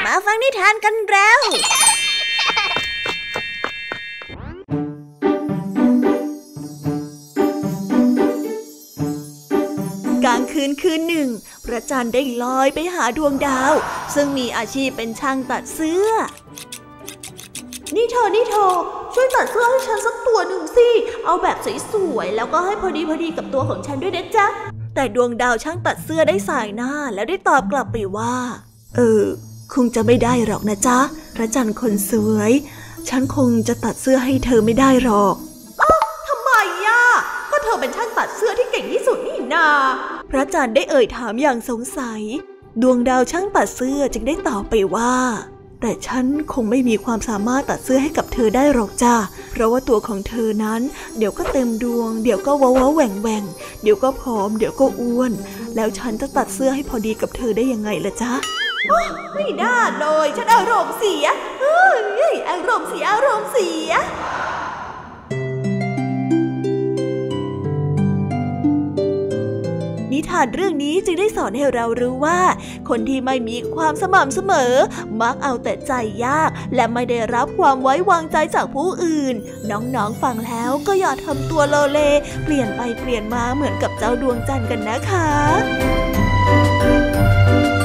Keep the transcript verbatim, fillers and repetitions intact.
มาฟังนิทานกันแล้วกลางคืนคืนหนึ่งพระจันทร์ได้ลอยไปหาดวงดาวซึ่งมีอาชีพเป็นช่างตัดเสื้อนี่เธอนี่เธอช่วยตัดเสื้อให้ฉันสักตัวหนึ่งสิเอาแบบสวยๆแล้วก็ให้พอดีพอดีกับตัวของฉันด้วยนะจ๊ะแต่ดวงดาวช่างตัดเสื้อได้สายหน้าแล้วได้ตอบกลับไปว่าเออคงจะไม่ได้หรอกนะจ๊ะพระจันทร์คนสวยฉันคงจะตัดเสื้อให้เธอไม่ได้หรอกอ้าวทำไมอ่ะก็เธอเป็นช่างตัดเสื้อที่เก่งที่สุดนี่นาพระจันทร์ได้เอ่ยถามอย่างสงสัยดวงดาวช่างตัดเสื้อจึงได้ตอบไปว่าแต่ฉันคงไม่มีความสามารถตัดเสื้อให้กับเธอได้หรอกจ้าเพราะว่าตัวของเธอนั้นเดี๋ยวก็เต็มดวงเดี๋ยวก็ว้าวๆแหว่งแหว่งเดี๋ยวก็ผอมเดี๋ยวก็อ้วนแล้วฉันจะตัดเสื้อให้พอดีกับเธอได้ยังไงล่ะจ๊ะไม่น่าเลยฉันอารมณ์เสียเฮ้ยอารมณ์เสียอารมณ์เสียนิทานเรื่องนี้จึงได้สอนให้เรารู้ว่าคนที่ไม่มีความสม่ำเสมอมักเอาแต่ใจยากและไม่ได้รับความไว้วางใจจากผู้อื่นน้องๆฟังแล้วก็อย่าทำตัวโลเลเปลี่ยนไปเปลี่ยนมาเหมือนกับเจ้าดวงจันทร์กันนะคะ